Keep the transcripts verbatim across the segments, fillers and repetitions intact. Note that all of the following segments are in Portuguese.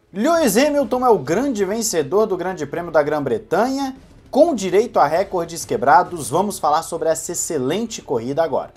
Lewis Hamilton é o grande vencedor do Grande Prêmio da Grã-Bretanha, com direito a recordes quebrados. Vamos falar sobre essa excelente corrida agora.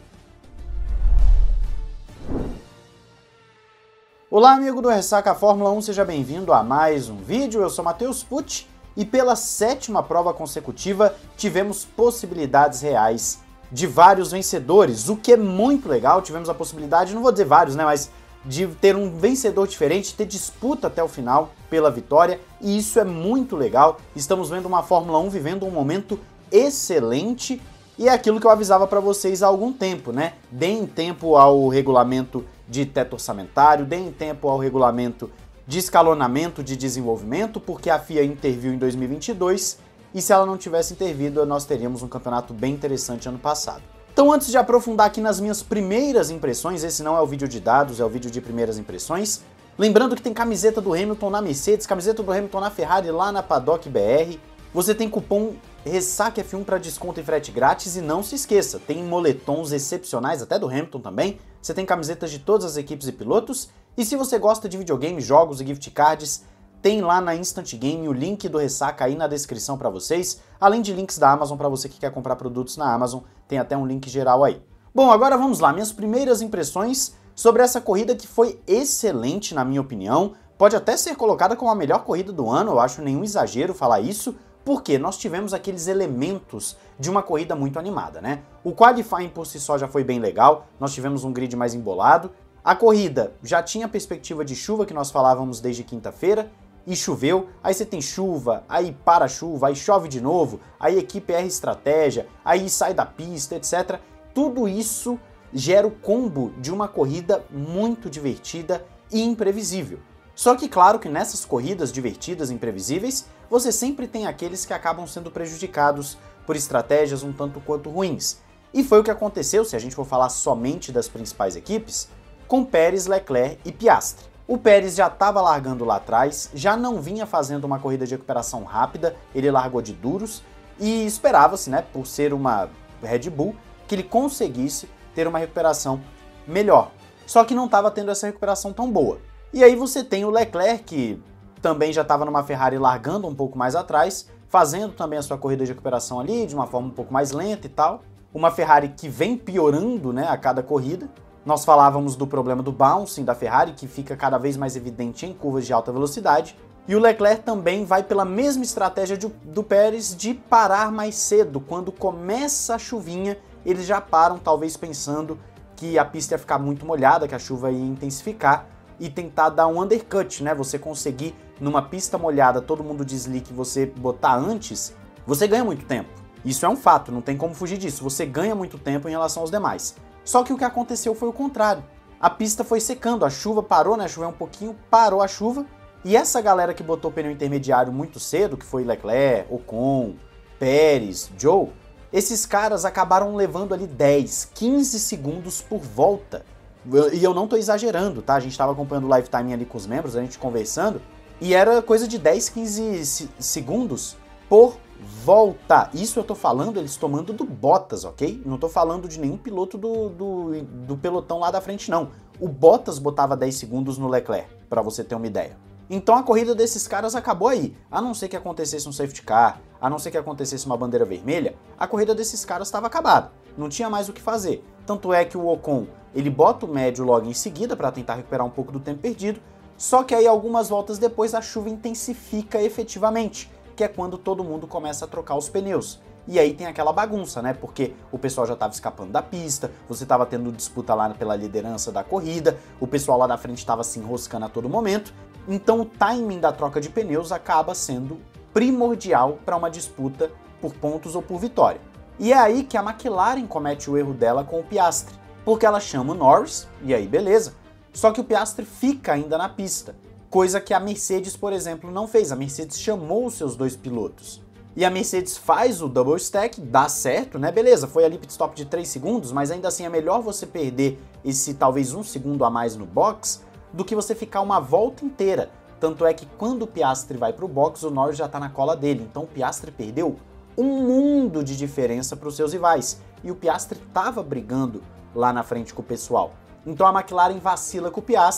Olá, amigo do Ressaca Fórmula um, seja bem-vindo a mais um vídeo. Eu sou Matheus Pucci e pela sétima prova consecutiva tivemos possibilidades reais de vários vencedores, o que é muito legal. Tivemos a possibilidade, não vou dizer vários, né, mas de ter um vencedor diferente, ter disputa até o final pela vitória, e isso é muito legal. Estamos vendo uma Fórmula um vivendo um momento excelente, e é aquilo que eu avisava para vocês há algum tempo, né? Deem tempo ao regulamento de teto orçamentário, deem tempo ao regulamento de escalonamento de desenvolvimento, porque a F I A interviu em dois mil e vinte e dois, e se ela não tivesse intervido, nós teríamos um campeonato bem interessante ano passado. Então, antes de aprofundar aqui nas minhas primeiras impressões, esse não é o vídeo de dados, é o vídeo de primeiras impressões. Lembrando que tem camiseta do Hamilton na Mercedes, camiseta do Hamilton na Ferrari lá na Paddock B R. Você tem cupom Ressaca F um para desconto e frete grátis, e não se esqueça, tem moletons excepcionais, até do Hamilton também. Você tem camisetas de todas as equipes e pilotos. E se você gosta de videogame, jogos e gift cards, tem lá na Instant Game o link do Ressaca aí na descrição para vocês, além de links da Amazon para você que quer comprar produtos na Amazon, tem até um link geral aí. Bom, agora vamos lá, minhas primeiras impressões sobre essa corrida que foi excelente na minha opinião, pode até ser colocada como a melhor corrida do ano, eu acho nenhum exagero falar isso, porque nós tivemos aqueles elementos de uma corrida muito animada, né? O qualifying por si só já foi bem legal, nós tivemos um grid mais embolado, a corrida já tinha perspectiva de chuva que nós falávamos desde quinta-feira, e choveu, aí você tem chuva, aí para a chuva, aí chove de novo, aí a equipe erra estratégia, aí sai da pista, etcétera. Tudo isso gera o combo de uma corrida muito divertida e imprevisível. Só que claro que nessas corridas divertidas e imprevisíveis, você sempre tem aqueles que acabam sendo prejudicados por estratégias um tanto quanto ruins. E foi o que aconteceu, se a gente for falar somente das principais equipes, com Pérez, Leclerc e Piastri. O Pérez já estava largando lá atrás, já não vinha fazendo uma corrida de recuperação rápida, ele largou de duros e esperava-se, né, por ser uma Red Bull, que ele conseguisse ter uma recuperação melhor. Só que não estava tendo essa recuperação tão boa. E aí você tem o Leclerc, que também já estava numa Ferrari largando um pouco mais atrás, fazendo também a sua corrida de recuperação ali, de uma forma um pouco mais lenta e tal. Uma Ferrari que vem piorando, né, a cada corrida. Nós falávamos do problema do bouncing da Ferrari, que fica cada vez mais evidente em curvas de alta velocidade. E o Leclerc também vai pela mesma estratégia de, do Pérez de parar mais cedo. Quando começa a chuvinha, eles já param, talvez pensando que a pista ia ficar muito molhada, que a chuva ia intensificar, e tentar dar um undercut, né? Você conseguir, numa pista molhada, todo mundo de slick, você botar antes, você ganha muito tempo. Isso é um fato, não tem como fugir disso. Você ganha muito tempo em relação aos demais. Só que o que aconteceu foi o contrário. A pista foi secando, a chuva parou, né? Choveu um pouquinho, parou a chuva. E essa galera que botou o pneu intermediário muito cedo, que foi Leclerc, Ocon, Pérez, Zhou, esses caras acabaram levando ali dez, quinze segundos por volta. E eu não tô exagerando, tá? A gente tava acompanhando o live timing ali com os membros, a gente conversando, e era coisa de dez, quinze segundos por volta. Isso eu tô falando eles tomando do Bottas, ok? Não tô falando de nenhum piloto do, do, do pelotão lá da frente, não. O Bottas botava dez segundos no Leclerc, para você ter uma ideia. Então a corrida desses caras acabou aí. A não ser que acontecesse um safety car, a não ser que acontecesse uma bandeira vermelha, a corrida desses caras estava acabada. Não tinha mais o que fazer. Tanto é que o Ocon, ele bota o médio logo em seguida para tentar recuperar um pouco do tempo perdido, só que aí algumas voltas depois a chuva intensifica efetivamente, que é quando todo mundo começa a trocar os pneus. E aí tem aquela bagunça, né? Porque o pessoal já estava escapando da pista, você estava tendo disputa lá pela liderança da corrida, o pessoal lá da frente estava se enroscando a todo momento. Então o timing da troca de pneus acaba sendo primordial para uma disputa por pontos ou por vitória. E é aí que a McLaren comete o erro dela com o Piastri, porque ela chama o Norris, e aí beleza. Só que o Piastri fica ainda na pista. Coisa que a Mercedes, por exemplo, não fez. A Mercedes chamou os seus dois pilotos. E a Mercedes faz o double stack, dá certo, né? Beleza, foi ali pit stop de três segundos, mas ainda assim é melhor você perder esse talvez um segundo a mais no box do que você ficar uma volta inteira. Tanto é que quando o Piastri vai para o box, o Norris já está na cola dele. Então o Piastri perdeu um mundo de diferença para os seus rivais. E o Piastri estava brigando lá na frente com o pessoal. Então a McLaren vacila com o Piastri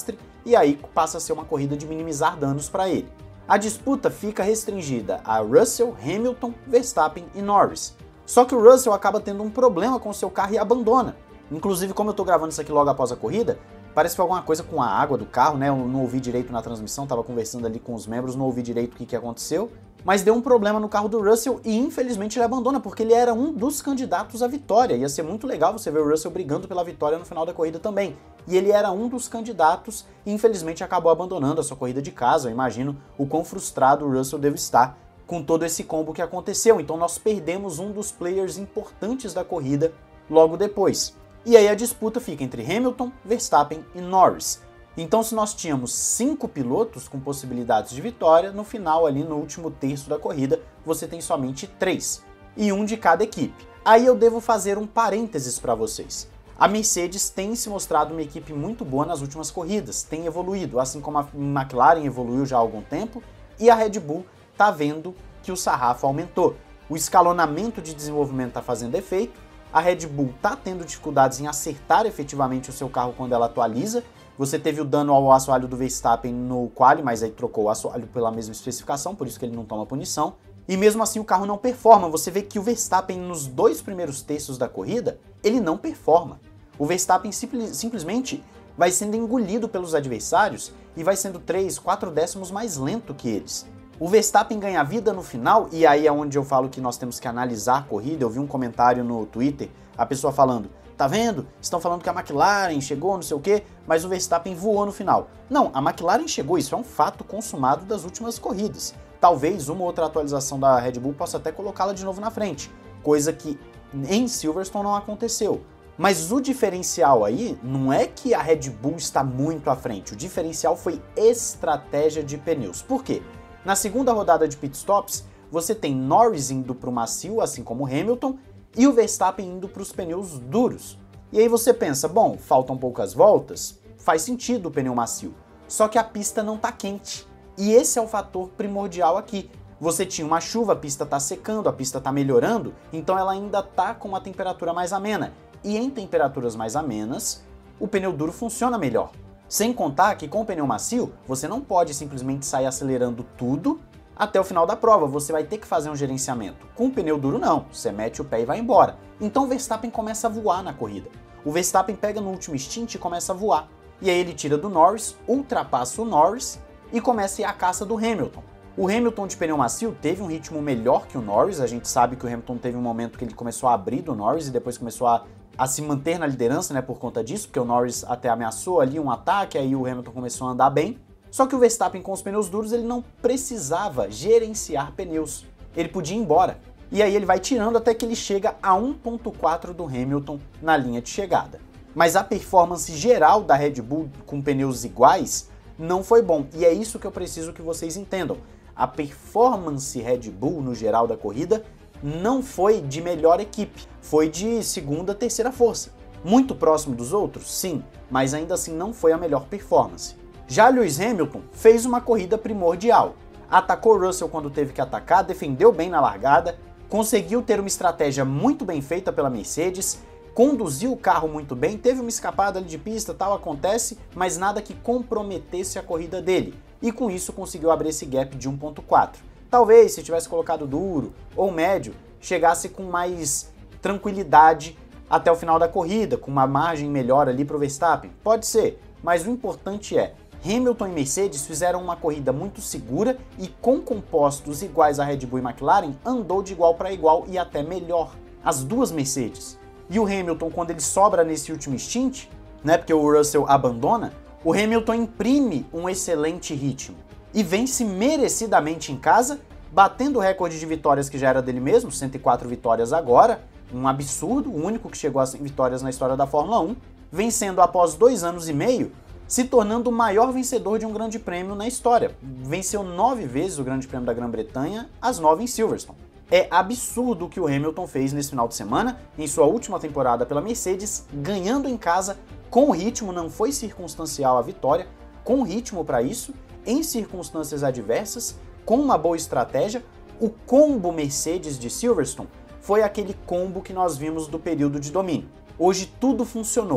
e aí passa a ser uma corrida de minimizar danos para ele. A disputa fica restringida a Russell, Hamilton, Verstappen e Norris. Só que o Russell acaba tendo um problema com seu carro e abandona. Inclusive, como eu tô gravando isso aqui logo após a corrida, parece que foi alguma coisa com a água do carro, né? Eu não ouvi direito na transmissão, tava conversando ali com os membros, não ouvi direito o que, que aconteceu. Mas deu um problema no carro do Russell e infelizmente ele abandona, porque ele era um dos candidatos à vitória. Ia ser muito legal você ver o Russell brigando pela vitória no final da corrida também. E ele era um dos candidatos e infelizmente acabou abandonando a sua corrida de casa. Eu imagino o quão frustrado o Russell deve estar com todo esse combo que aconteceu. Então nós perdemos um dos players importantes da corrida logo depois. E aí a disputa fica entre Hamilton, Verstappen e Norris. Então se nós tínhamos cinco pilotos com possibilidades de vitória, no final ali no último terço da corrida você tem somente três, e um de cada equipe. Aí eu devo fazer um parênteses para vocês. A Mercedes tem se mostrado uma equipe muito boa nas últimas corridas, tem evoluído, assim como a McLaren evoluiu já há algum tempo, e a Red Bull está vendo que o sarrafo aumentou. O escalonamento de desenvolvimento está fazendo efeito, a Red Bull está tendo dificuldades em acertar efetivamente o seu carro quando ela atualiza. Você teve o dano ao assoalho do Verstappen no quali, mas aí trocou o assoalho pela mesma especificação, por isso que ele não toma punição. E mesmo assim o carro não performa. Você vê que o Verstappen nos dois primeiros terços da corrida, ele não performa. O Verstappen simples, simplesmente vai sendo engolido pelos adversários e vai sendo três, quatro décimos mais lento que eles. O Verstappen ganha vida no final, e aí é onde eu falo que nós temos que analisar a corrida. Eu vi um comentário no Twitter, a pessoa falando, tá vendo? Estão falando que a McLaren chegou, não sei o quê, mas o Verstappen voou no final. Não, a McLaren chegou, isso é um fato consumado das últimas corridas. Talvez uma outra atualização da Red Bull possa até colocá-la de novo na frente, coisa que em Silverstone não aconteceu. Mas o diferencial aí não é que a Red Bull está muito à frente, o diferencial foi estratégia de pneus. Por quê? Na segunda rodada de pitstops, você tem Norris indo para o macio, assim como Hamilton, e o Verstappen indo para os pneus duros. E aí você pensa, bom, faltam poucas voltas, faz sentido o pneu macio, só que a pista não está quente. E esse é o fator primordial aqui. Você tinha uma chuva, a pista está secando, a pista está melhorando, então ela ainda está com uma temperatura mais amena. E em temperaturas mais amenas, o pneu duro funciona melhor. Sem contar que com o pneu macio, você não pode simplesmente sair acelerando tudo até o final da prova, você vai ter que fazer um gerenciamento. Com o pneu duro não, você mete o pé e vai embora. Então o Verstappen começa a voar na corrida. O Verstappen pega no último stint e começa a voar. E aí ele tira do Norris, ultrapassa o Norris e começa a ir à caça do Hamilton. O Hamilton de pneu macio teve um ritmo melhor que o Norris, a gente sabe que o Hamilton teve um momento que ele começou a abrir do Norris e depois começou a a se manter na liderança, né, por conta disso, porque o Norris até ameaçou ali um ataque, aí o Hamilton começou a andar bem. Só que o Verstappen com os pneus duros, ele não precisava gerenciar pneus, ele podia ir embora. E aí ele vai tirando até que ele chega a um ponto quatro do Hamilton na linha de chegada. Mas a performance geral da Red Bull com pneus iguais não foi bom, e é isso que eu preciso que vocês entendam. A performance Red Bull no geral da corrida não foi de melhor equipe, foi de segunda, terceira força. Muito próximo dos outros, sim, mas ainda assim não foi a melhor performance. Já Lewis Hamilton fez uma corrida primordial. Atacou Russell quando teve que atacar, defendeu bem na largada, conseguiu ter uma estratégia muito bem feita pela Mercedes, conduziu o carro muito bem, teve uma escapada ali de pista, tal, acontece, mas nada que comprometesse a corrida dele. E com isso conseguiu abrir esse gap de um ponto quatro. Talvez, se tivesse colocado duro ou médio, chegasse com mais tranquilidade até o final da corrida, com uma margem melhor ali para o Verstappen. Pode ser, mas o importante é, Hamilton e Mercedes fizeram uma corrida muito segura e com compostos iguais a Red Bull e McLaren, andou de igual para igual e até melhor. As duas Mercedes. E o Hamilton, quando ele sobra nesse último stint, né, porque o Russell abandona, o Hamilton imprime um excelente ritmo. E vence merecidamente em casa, batendo o recorde de vitórias que já era dele mesmo, cento e quatro vitórias agora, um absurdo, o único que chegou a cem vitórias na história da Fórmula um, vencendo após dois anos e meio, se tornando o maior vencedor de um grande prêmio na história. Venceu nove vezes o grande prêmio da Grã-Bretanha, as nove em Silverstone. É absurdo o que o Hamilton fez nesse final de semana, em sua última temporada pela Mercedes, ganhando em casa, com ritmo, não foi circunstancial a vitória, com ritmo para isso, em circunstâncias adversas, com uma boa estratégia. O combo Mercedes de Silverstone foi aquele combo que nós vimos do período de domínio. Hoje tudo funcionou.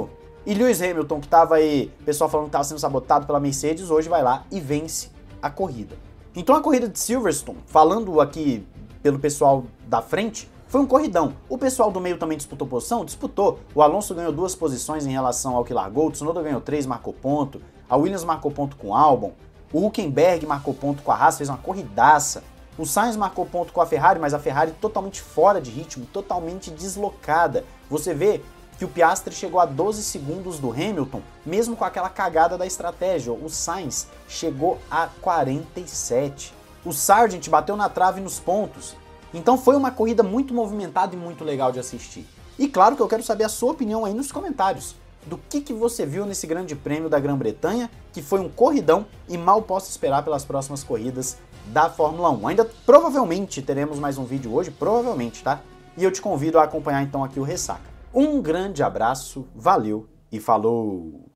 E Lewis Hamilton, que estava aí, o pessoal falando que estava sendo sabotado pela Mercedes, hoje vai lá e vence a corrida. Então a corrida de Silverstone, falando aqui pelo pessoal da frente, foi um corridão. O pessoal do meio também disputou posição? Disputou. O Alonso ganhou duas posições em relação ao que largou, o Tsunoda ganhou três, marcou ponto, a Williams marcou ponto com o Albon, o Hülkenberg marcou ponto com a Haas, fez uma corridaça. O Sainz marcou ponto com a Ferrari, mas a Ferrari totalmente fora de ritmo, totalmente deslocada. Você vê que o Piastri chegou a doze segundos do Hamilton, mesmo com aquela cagada da estratégia. O Sainz chegou a quarenta e sete. O Sargent bateu na trave nos pontos. Então foi uma corrida muito movimentada e muito legal de assistir. E claro que eu quero saber a sua opinião aí nos comentários. Do que, que você viu nesse grande prêmio da Grã-Bretanha, que foi um corridão e mal posso esperar pelas próximas corridas da Fórmula um. Ainda provavelmente teremos mais um vídeo hoje, provavelmente, tá? E eu te convido a acompanhar então aqui o Ressaca. Um grande abraço, valeu e falou!